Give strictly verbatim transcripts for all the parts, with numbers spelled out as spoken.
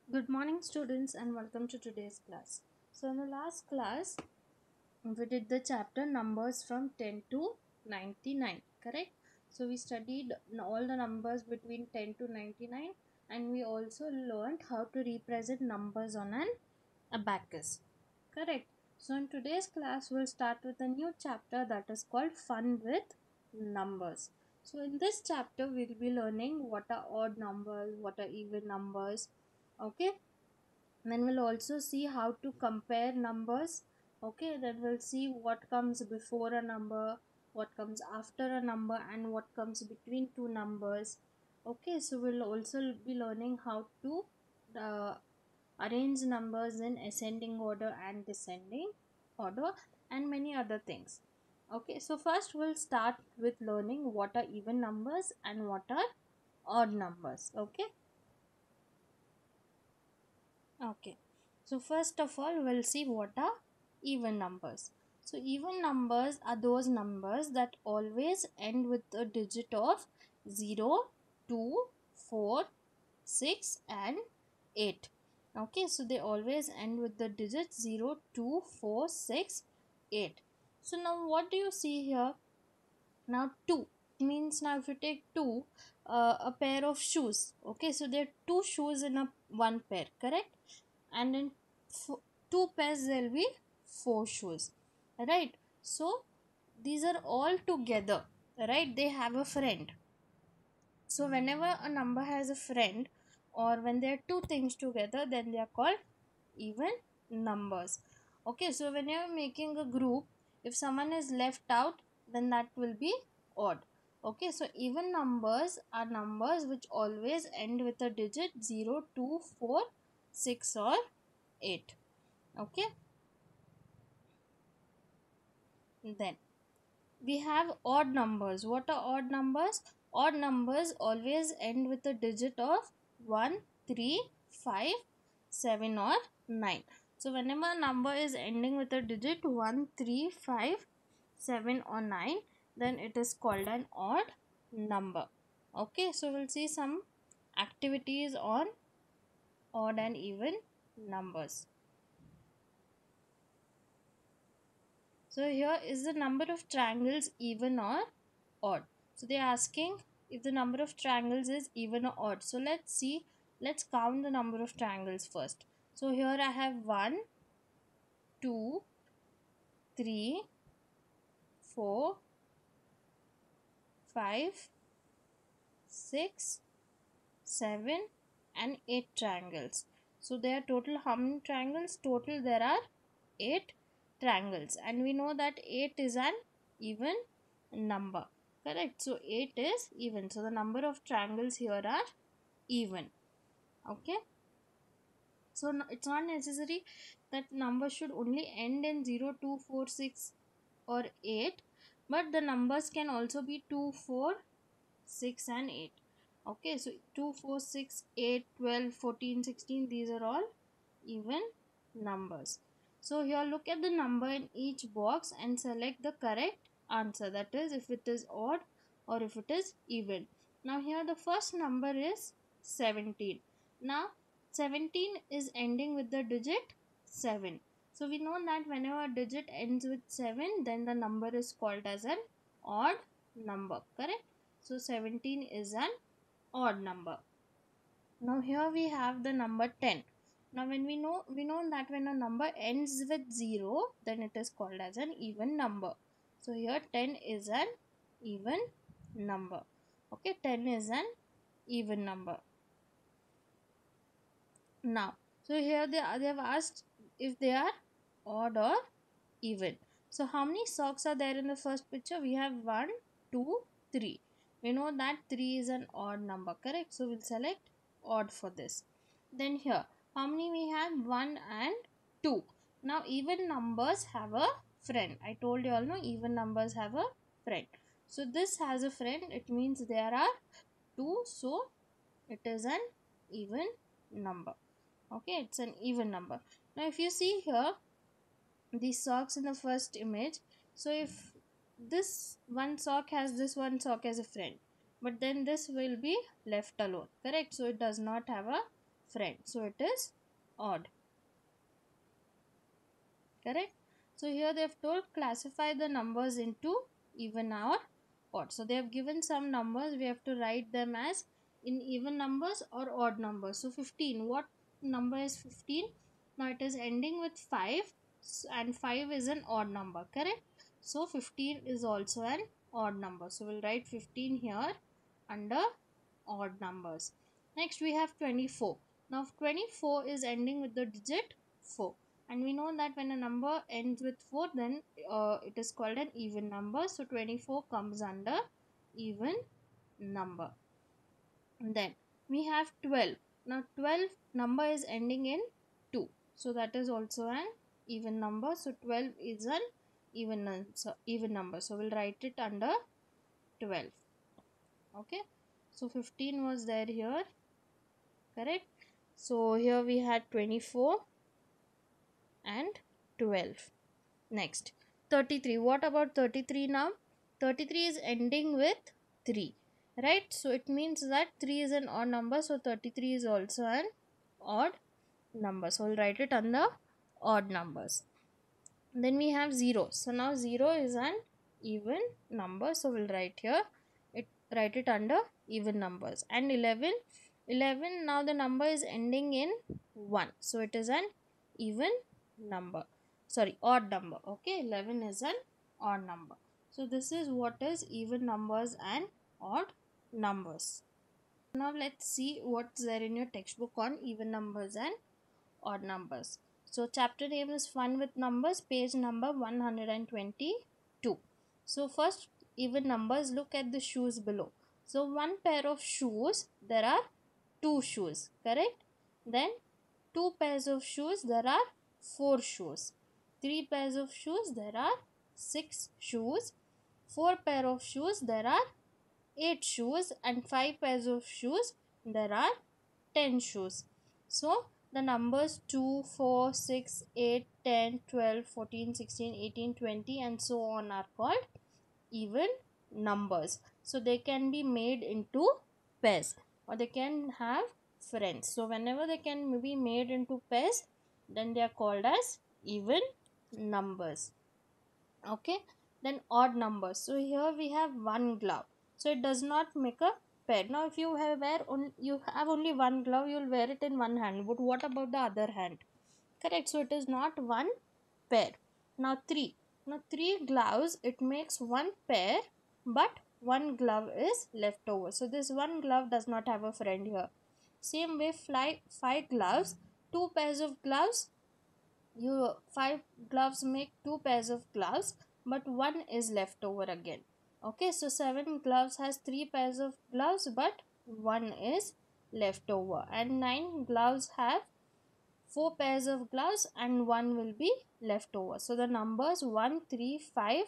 Good morning, students, and welcome to today's class. So, in the last class, we did the chapter numbers from ten to ninety-nine, correct? So, we studied all the numbers between ten to ninety-nine, and we also learned how to represent numbers on an abacus, correct? So, in today's class, we'll start with a new chapter that is called Fun with Numbers. So, in this chapter, we'll be learning what are odd numbers, what are even numbers, okay? Then we'll also see how to compare numbers. Okay, then we'll see what comes before a number, what comes after a number, and what comes between two numbers. Okay, so we'll also be learning how to uh, arrange numbers in ascending order and descending order, and many other things. Okay, so first we'll start with learning what are even numbers and what are odd numbers. Okay. Okay, so first of all, we'll see what are even numbers. So, even numbers are those numbers that always end with a digit of zero, two, four, six, and eight. Okay, so they always end with the digits zero, two, four, six, eight. So, now what do you see here? Now, two means, now if you take two, uh, a pair of shoes. Okay, so there are two shoes in a one pair, correct? And in f- two pairs there'll be four shoes, right? So these are all together, right? They have a friend. So whenever a number has a friend, or when there are two things together, then they are called even numbers. Okay, so when you're making a group, if someone is left out, then that will be odd. Okay, so even numbers are numbers which always end with a digit zero, two, four, six, or eight. Okay, then we have odd numbers. What are odd numbers? Odd numbers always end with a digit of one, three, five, seven, or nine. So whenever a number is ending with a digit one, three, five, seven, or nine, then it is called an odd number. Okay, so we'll see some activities on odd and even numbers. So here is the number of triangles even or odd. So they are asking if the number of triangles is even or odd. So let's see. Let's count the number of triangles first. So here I have one, two, three, four, five, six, seven, and eight triangles. So there are total how many triangles? Total there are eight triangles, and we know that eight is an even number, correct? So eight is even, so the number of triangles here are even. Okay, so no, it's not necessary that number should only end in zero, two, four, six, or eight, but the numbers can also be two, four, six, and eight. Okay, so two, four, six, eight, twelve, fourteen, sixteen, these are all even numbers. So here look at the number in each box and select the correct answer, that is if it is odd or if it is even. Now here the first number is seventeen. Now seventeen is ending with the digit seven. So we know that whenever a digit ends with seven, then the number is called as an odd number, correct? So seventeen is an odd number. Now here we have the number ten. Now when we know we know that when a number ends with zero, then it is called as an even number. So here ten is an even number. Okay, ten is an even number. Now, so here they, are, they have asked if they are odd or even. So how many socks are there in the first picture? We have one, two, three. We know that three is an odd number, correct? So we'll select odd for this. Then here, how many we have? one and two. Now even numbers have a friend. I told you all, no, even numbers have a friend. So this has a friend. It means there are two. So it is an even number. Okay, it's an even number. Now if you see here, the socks in the first image, so if this one sock has this one sock as a friend, but then this will be left alone, correct? So it does not have a friend, so it is odd. Correct. So here they have told classify the numbers into even or odd. So they have given some numbers, we have to write them as in even numbers or odd numbers. So fifteen, what number is fifteen? Now it is ending with five, and five is an odd number, correct? So fifteen is also an odd number, so we'll write fifteen here under odd numbers. Next we have twenty-four. Now twenty-four is ending with the digit four, and we know that when a number ends with four, then uh, it is called an even number. So twenty-four comes under even number. And then we have twelve. Now twelve number is ending in two, so that is also an even number. So twelve is an even num- so even number, so we'll write it under twelve. Okay, so fifteen was there here, correct? So here we had twenty-four and twelve. Next, thirty-three. What about thirty-three now? thirty-three is ending with three, right? So it means that three is an odd number, so thirty-three is also an odd number. So we'll write it under odd numbers. Then we have zero. So now zero is an even number, so we'll write here it write it under even numbers. And eleven, eleven now the number is ending in one, so it is an even number, sorry, odd number. Okay, eleven is an odd number. So this is what is even numbers and odd numbers. Now let's see what's there in your textbook on even numbers and odd numbers. So chapter name is Fun with Numbers, page number one hundred twenty-two. So first, even numbers, look at the shoes below. So one pair of shoes, there are two shoes, correct? Then two pairs of shoes, there are four shoes. Three pairs of shoes, there are six shoes. Four pair of shoes, there are eight shoes. And five pairs of shoes, there are ten shoes. So the numbers two, four, six, eight, ten, twelve, fourteen, sixteen, eighteen, twenty and so on are called even numbers. So they can be made into pairs or they can have friends. So whenever they can be made into pairs, then they are called as even numbers. Okay, then odd numbers. So here we have one glove, so it does not make a pair. Now if you have wear on you have only one glove, you will wear it in one hand, but what about the other hand? Correct, so it is not one pair. Now three, now three gloves, it makes one pair, but one glove is left over, so this one glove does not have a friend here. Same way, fly five gloves, two pairs of gloves, you five gloves make two pairs of gloves, but one is left over again. Okay, so seven gloves has three pairs of gloves, but one is left over. And nine gloves have four pairs of gloves and one will be left over. So the numbers one, three, five,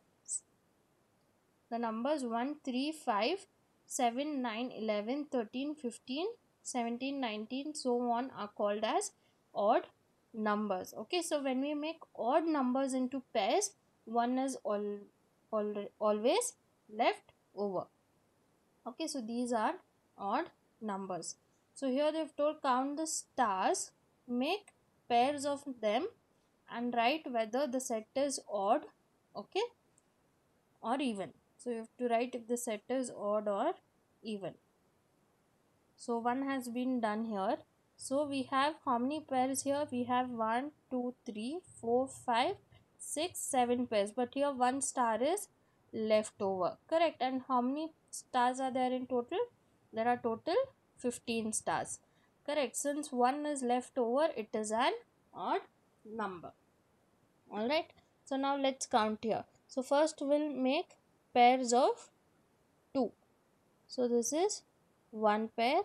the numbers one, three, five, seven, nine, eleven, thirteen, fifteen, seventeen, nineteen, so on are called as odd numbers. Okay, so when we make odd numbers into pairs, one is all, all always left over. Okay, so these are odd numbers. So here they've told count the stars, make pairs of them and write whether the set is odd, okay, or even. So you have to write if the set is odd or even. So one has been done here. So we have how many pairs here? We have one, two, three, four, five, six, seven pairs. But here one star is left over. Correct. And how many stars are there in total? There are total fifteen stars. Correct. Since one is left over, it is an odd number. Alright. So now let's count here. So first we'll make pairs of two. So this is one pair.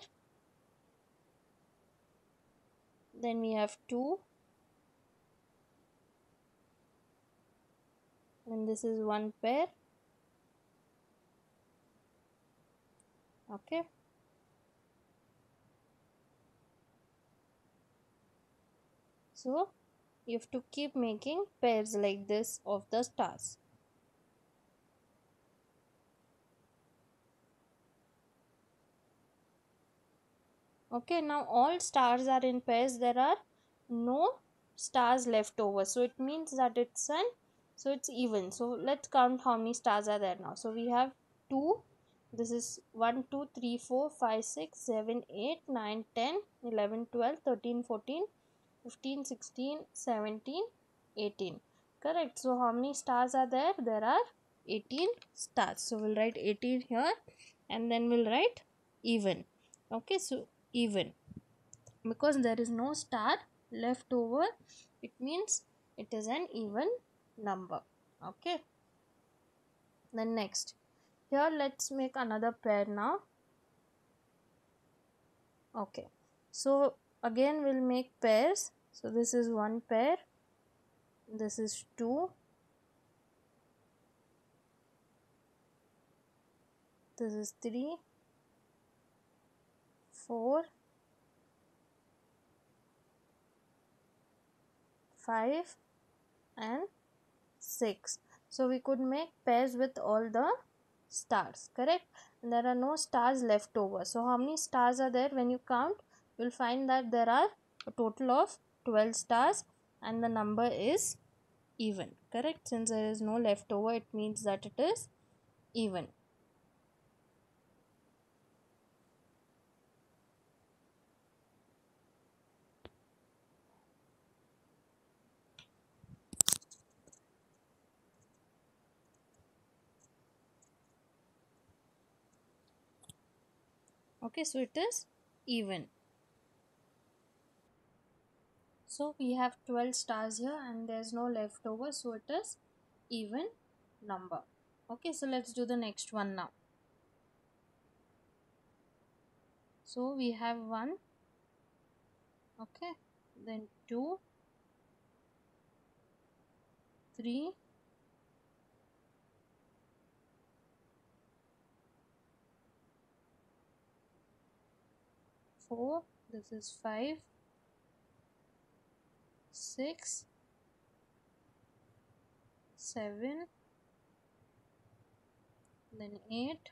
Then we have two, and this is one pair. Okay, so you have to keep making pairs like this of the stars. Okay, now all stars are in pairs. There are no stars left over. So it means that it's an so it's even. So let's count how many stars are there now. So we have two. This is one, two, three, four, five, six, seven, eight, nine, ten, eleven, twelve, thirteen, fourteen, fifteen, sixteen, seventeen, eighteen. Correct. So how many stars are there? There are eighteen stars. So we'll write eighteen here and then we'll write even. Okay, so even, because there is no star left over, it means it is an even number. Okay, then next, here let's make another pair now. Okay, so again we'll make pairs. So this is one pair, this is two, this is three, four, five and six. So we could make pairs with all the stars, correct? And there are no stars left over. So how many stars are there? When you count, you'll find that there are a total of twelve stars and the number is even, correct? Since there is no left over, it means that it is even. Okay, so it is even. So we have twelve stars here and there's no leftover, so it is even number. Okay, so let's do the next one now. So we have one, okay, then two, three, four, this is five, six, seven, then eight,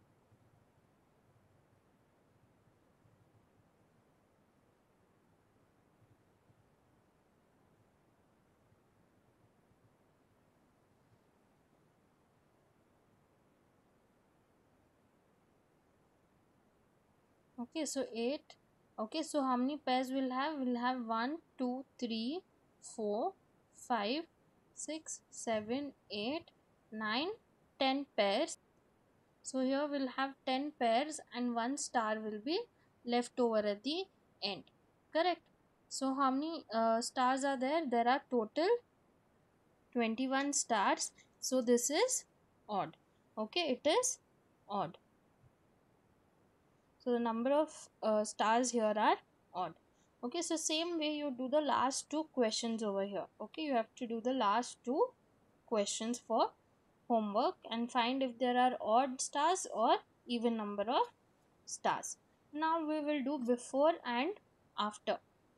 okay, so eight. Okay, so how many pairs we'll have? We'll have one, two, three, four, five, six, seven, eight, nine, ten pairs. So here we'll have ten pairs and one star will be left over at the end, correct? So how many uh, stars are there? There are total twenty-one stars. So this is odd. Okay, it is odd. So the number of uh, stars here are odd. Okay, so same way you do the last two questions over here. Okay, you have to do the last two questions for homework and find if there are odd stars or even number of stars. Now we will do before and after.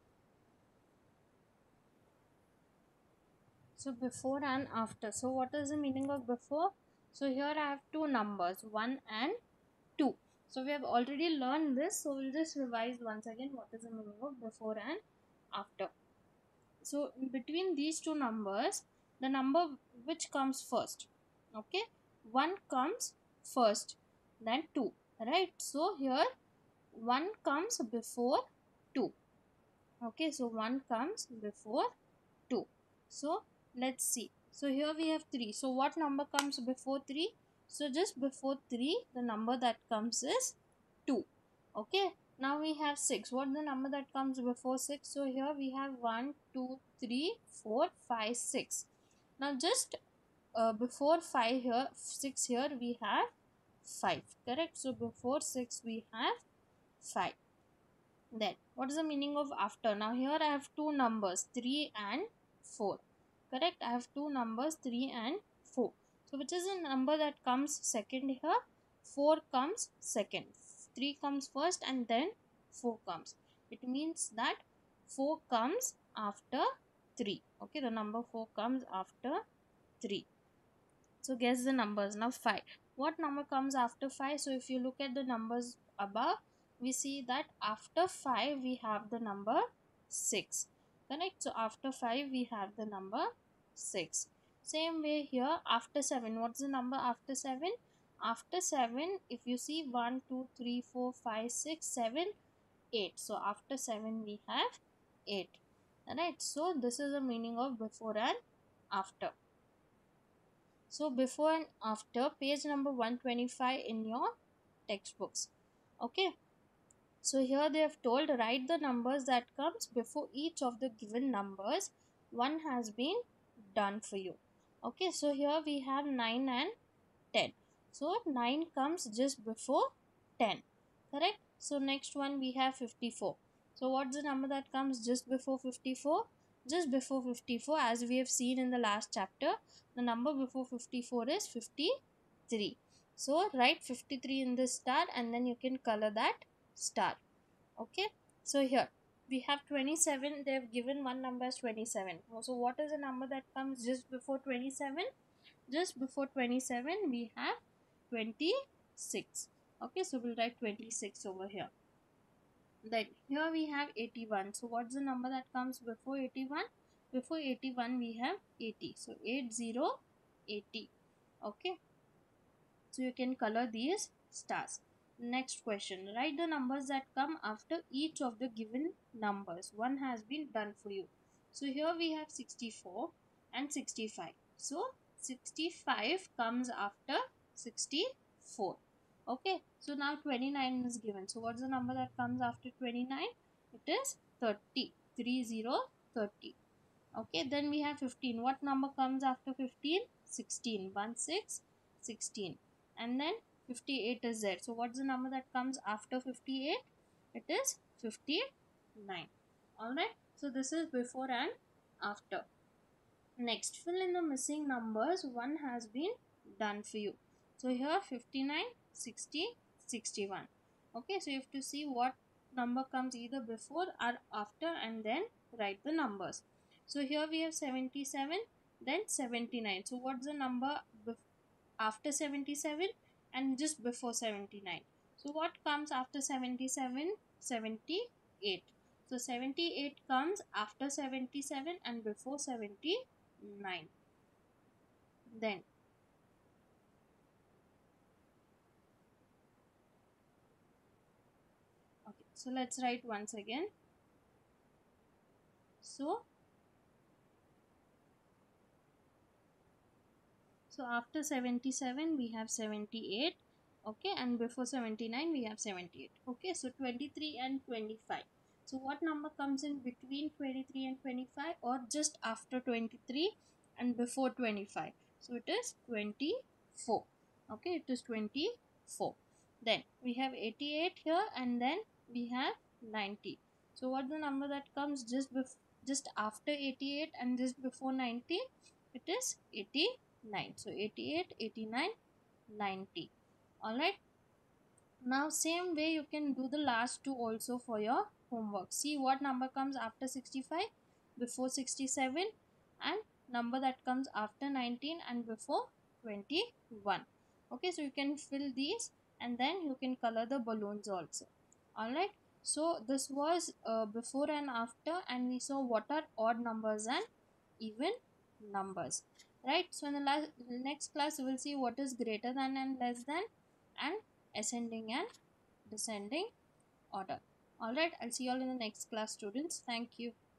So before and after. So what is the meaning of before? So here I have two numbers, one and two. So we have already learned this. So we'll just revise once again what is the meaning of before and after. So in between these two numbers, the number which comes first. Okay, one comes first, then two. Right. So here one comes before two. Okay, so one comes before two. So let's see. So here we have three. So what number comes before three? So just before three, the number that comes is two. Okay, now we have six. What the number that comes before six? So here we have one, two, three, four, five, six. Now just uh, before five here, six here we have five. Correct. So before six we have five. Then what is the meaning of after? Now here I have two numbers, three and four. Correct. I have two numbers, three and four. So which is the number that comes second here? four comes second. three comes first and then four comes. It means that four comes after three. Okay, the number four comes after three. So guess the numbers. Now five. What number comes after five? So if you look at the numbers above, we see that after five we have the number six, correct? So after five we have the number six. Same way here, after seven, what's the number after seven? After seven, if you see one two three four five six seven eight, so after seven we have eight, right? So this is the meaning of before and after. So before and after, page number one twenty-five in your textbooks. Okay, so here they have told write the numbers that comes before each of the given numbers. One has been done for you. Okay, so here we have nine and ten. So nine comes just before ten, correct? So next one we have fifty-four. So what's the number that comes just before fifty-four? Just before fifty-four, as we have seen in the last chapter, the number before fifty-four is fifty-three. So write fifty-three in this star and then you can color that star. Okay, so here we have twenty-seven. They have given one number as twenty-seven. So what is the number that comes just before twenty-seven? Just before twenty-seven we have twenty-six. Okay, so we'll write twenty-six over here. Then here we have eighty-one. So what's the number that comes before eighty-one? Before eighty-one we have eighty. So eighty, eighty. Okay, so you can color these stars. Next question, write the numbers that come after each of the given numbers. One has been done for you. So here we have sixty-four and sixty-five. So sixty-five comes after sixty-four. Okay, so now twenty-nine is given. So what's the number that comes after twenty-nine? It is thirty. thirty, thirty. Okay, then we have fifteen. What number comes after fifteen? sixteen. one, six, sixteen. And then fifty-eight is there. So what's the number that comes after fifty-eight? It is fifty-nine. Alright, so this is before and after. Next, fill in the missing numbers. One has been done for you. So here fifty-nine, sixty, sixty-one. Okay, so you have to see what number comes either before or after and then write the numbers. So here we have seventy-seven, then seventy-nine. So what's the number after seventy-seven and just before seventy-nine? So what comes after seventy-seven? seventy-eight. So seventy-eight comes after seventy-seven and before seventy-nine. Then okay, so let's write once again. So so after seventy-seven we have seventy-eight. Okay, and before seventy-nine we have seventy-eight. Okay, so twenty-three and twenty-five. So what number comes in between twenty-three and twenty-five or just after twenty-three and before twenty-five? So it is twenty-four. Okay, it is twenty-four. Then we have eighty-eight here and then we have ninety. So what's the number that comes just before just after eighty-eight and just before ninety? It is eighty-nine. So eighty-eight, eighty-nine, ninety. Alright, now same way you can do the last two also for your homework. See what number comes after sixty-five, before sixty-seven, and number that comes after nineteen and before twenty-one. Okay, so you can fill these and then you can color the balloons also. Alright, so this was uh, before and after, and we saw what are odd numbers and even numbers. Right, so in the last, next class we will see what is greater than and less than and ascending and descending order. Alright, I'll see you all in the next class, students. Thank you.